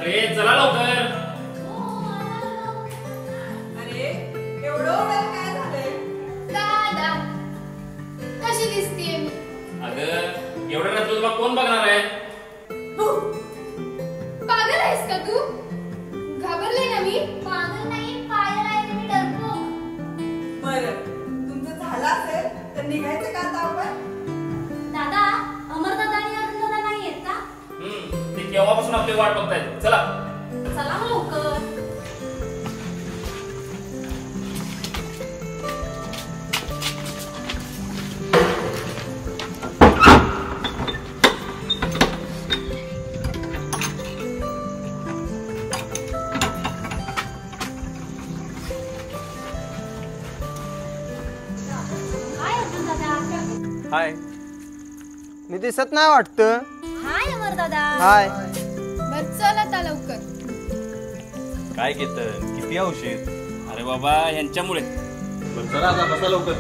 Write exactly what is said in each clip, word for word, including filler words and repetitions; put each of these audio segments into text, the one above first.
अरे चला लवकर. अरे एवढं वेळ काय झालंय? दादा कशी दिसतेय मी? अगं एवढ्या रात्री तुला कोण बघणार आहे? पागल आहेस का तू? घाबरले ना मी? पागल नाही, पागल आहे मी, डरपोक. बरं तुमचं झालं असेल तर निघायचं का आता आपण? दादा अमरदादा आणि अरुणदादा नाही येत का? हम्म ते केव्हापासून आपली वाट बघतायत. चला चला मग लवकर. हाय अरुणदादा. हाय. मी दिसत नाही वाटतं. हाय अमरदादा. हाय. बर चल आता लवकर. काय केतन किती औषध? अरे बाबा यांच्यामुळे. बरं चला आता बसा लवकर.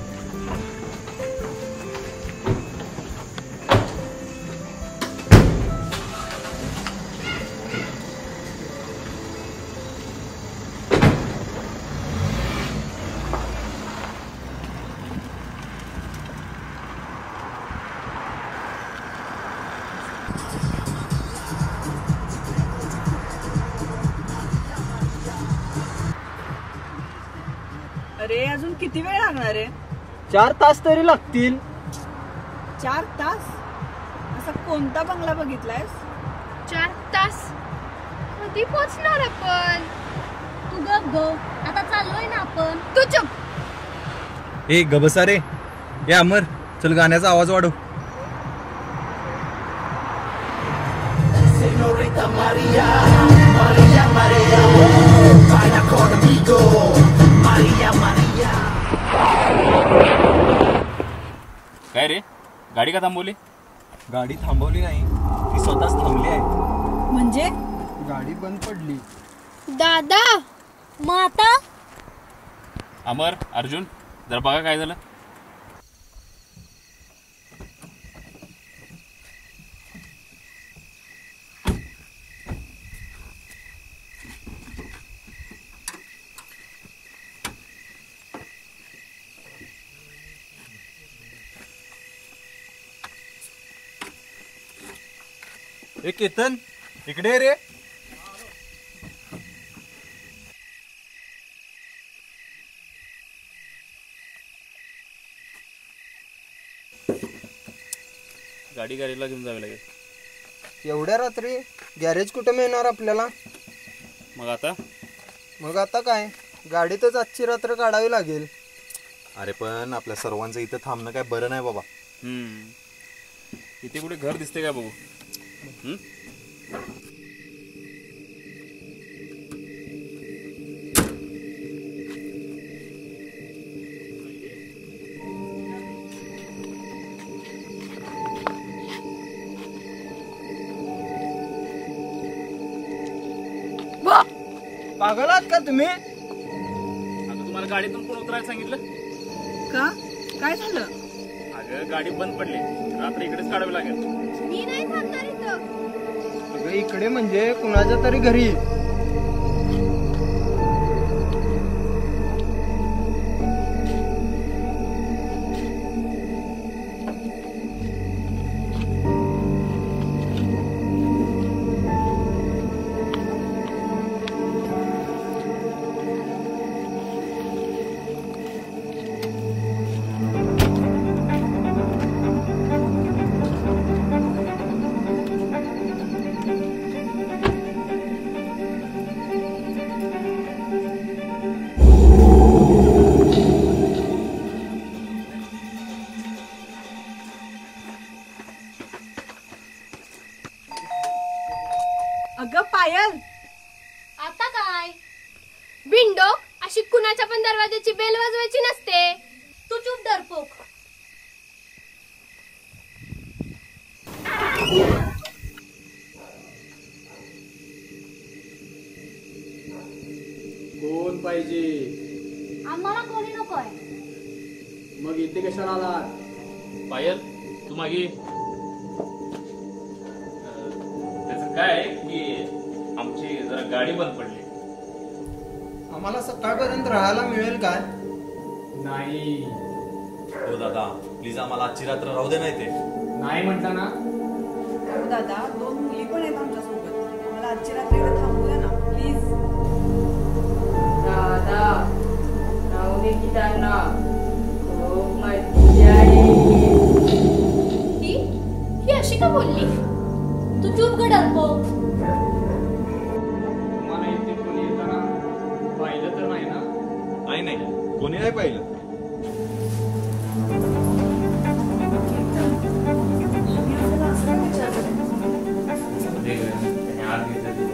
अरे अजून किती वेळ लागणार आहे? चार तास तरी लागतील. चार तास? असा कोणता बंगला बघितलायस? चार तास कधी पोहोचणार आपण? तू गप गो, आता चाललोय ना आपण. तू चुप. ए गबसा रे. ए अमर चल गाण्याचा आवाज वाढव. Señorita María, María, María, baila conmigo, María, María. काय रे गाडी का थांबवली? गाडी थांबवली नाही, ती स्वतःच थांबली आहे. म्हणजे गाडी बंद पडली. दादा माता. अमर अर्जुन जरा बघा काय झालं. ए केतन इकडे ये रे. गाडी गाडीला घेऊन जावी लागेल. एवढ्या रात्री गॅरेज कुठे मिळणार आपल्याला? मग आता मग आता काय, गाडीतच आजची रात्र काढावी लागेल. अरे पण आपल्या सर्वांचं इथं थांबणं काय बरं नाही बाबा. हम्म इथे कुठे घर दिसते काय बघू. हम्म पागल आहात का तुम्ही? आता तुम्हाला गाडीतून कोण उतरायला सांगितलं? का? काय झालं? अगं गाडी बंद पडली, रात्री इकडेच काढावी लागेल. मी नाही थांबणार इथं. अगं इकडे म्हणजे कुणाच्या तरी घरी. अगं पायल. आता काय बिंडो अशी कुणाच्या पण दरवाजाची बेल वाजवायची नसते. तू चुप डरपोक. कोण पाहिजे? आम्हाला कोणी नकोय. मग इथे कशाला आलात? पायल तू मागे. त्याचं काय आहे की गाडी बंद पडली. आम्हाला सकाळपर्यंत राहायला मिळेल काय? नाही हो दादा प्लीज आम्हाला आजची रात्र राहू दे नाही ते. नाही म्हटलं ना. हो दादा, दोन मुली पण आहेत आमच्यासोबत. आम्हाला आजची रात्र इकडे थांबू द्या ना प्लीज. दादा राहू दे की त्यांना. खूप मज्जा येईल. ही ही अशी का बोलली? तू चुप ग डरपो. तुम्हाला इथे कोणी येताना पाहिलं तर नाही ना? नाही नाही कोणी नाही पाहिलं. तुम्ही आम्हाला असं का विचारलं? त्याने आत घेतलं तिथे.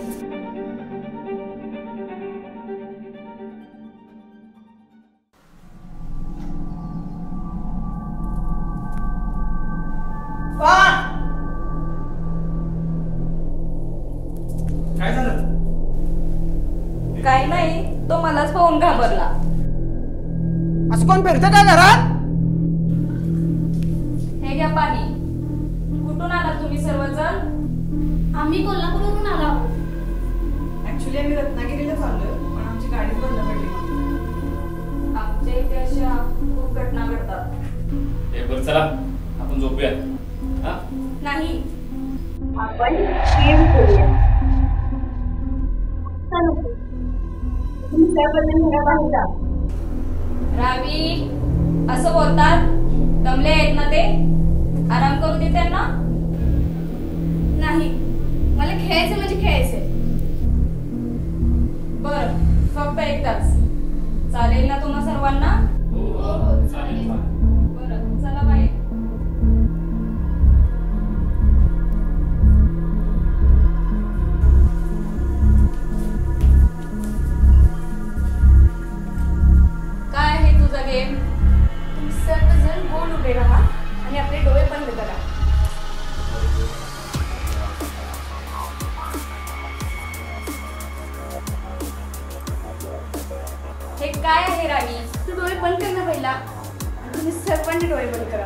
कोण? काय झालं? काही नाही, तो मलाच पाहून घाबरला. असं कोण फिरतं का घरात? हे घ्या पाणी. कुठून आला तुम्ही सर्वजण? आम्ही कोल्हापूरवरून आलो आहोत. ऍक्च्युली आम्ही रत्नागिरीला चाललोय, पण आमची गाडीच बंद पडली. आमच्या इथे अशा खूप घटना घडतात. हे बरं चला आपण झोपूया. हा नाही, आपण गेम खेळूया. तुम्ही त्याबद्दल घराबाहेर जा. रावी असं बोलतात. दमले आहेत ना ते? आराम करू दे त्यांना. नाही, मला खेळायचं म्हणजे खेळायचंय. बर, फक्त एकदाच चालेल ना तुम्हा सर्वांना? हो चालेल. बरं चला बाहेर. काय आहे तुझा गेम? तुम्ही सर्वजण गोल उभे राहा आणि आपले डोळे बंद करा. हे काय आहे राणी? तू डोळे बंद कर ना पहिला आणि तुम्ही सर्वांनी डोळे बंद करा.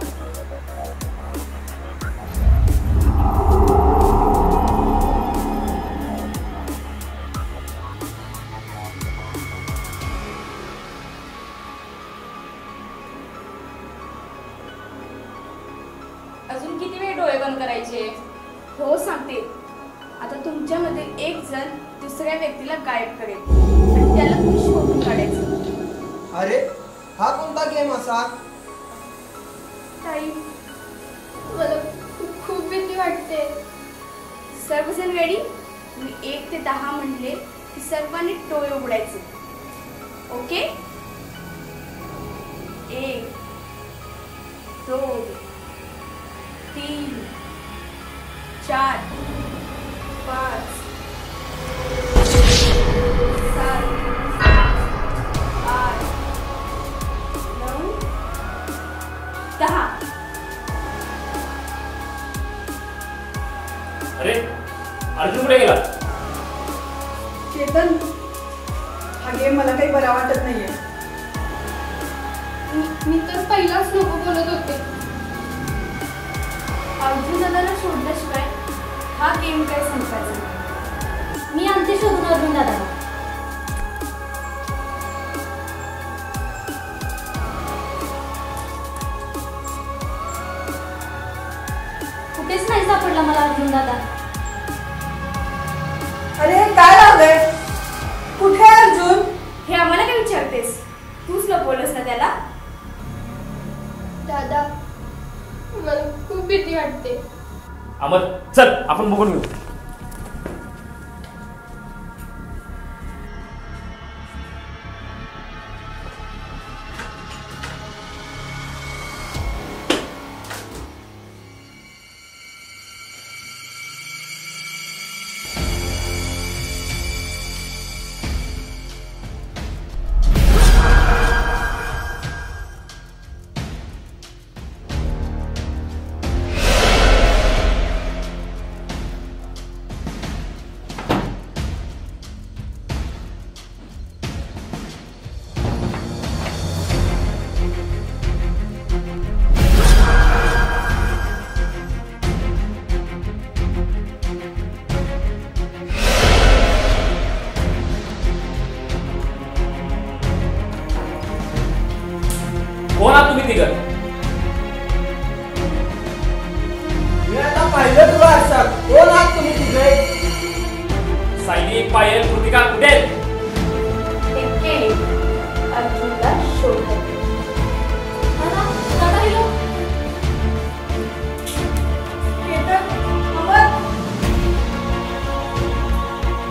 अजून किती वेळ डोळे बंद करायचे? हो सांगते. आता तुमच्यामध्ये एक जण दुसऱ्या व्यक्तीला गायब करेल आणि त्याला तुम्ही शोधून काढायचं. अरे हा कोणता गेम असा? ताई, मला खूप खूप भीती वाटते. सर्वजण रेडी? मी एक ते दहा म्हणले की सर्वांनी डोळे उघडायचे. ओके? एक, दोन, तीन, चार, पाच, सात, आठ, नऊ, दहा. अरे अर्जुन कुठे गेला? चेतन, हा गेम मला काही बरा वाटत नाहीये. मी मी तर पहिलाच नको बोलत होते. अर्जुन दादाला शोधल्याशिवाय हा गेम काय संपायचा नाही. मी आणते शोधून अर्जुन दादाला. कुठेच नाही सापडला मला अर्जुन दादा. अरे काय लावलंय? कुठे आहे अर्जुन? हे आम्हाला काय विचारतेस? तूच लपवलंस ना त्याला? दादा, मला खूप भीती वाटते. अमर चल आपण बघून घेऊ.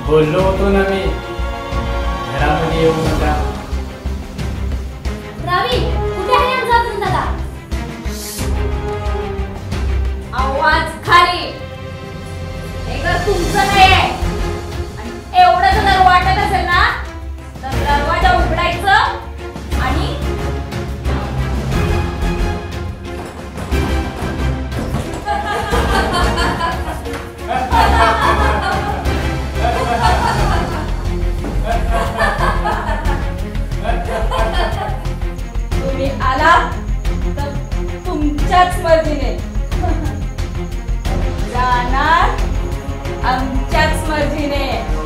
बोललो होतो ना मी घरामध्ये येऊ नका. रावी कुठे आहे आमचा अर्जुन दादा? आवाज खाली. हे घर तुमचं नाही आहे. आणि एवढं जर वाटत असेल ना तर दरवाजा उघडायचं आणि तुम्ही आला तर तुमच्याच मर्जीने, जाणार आमच्याच मर्जीने.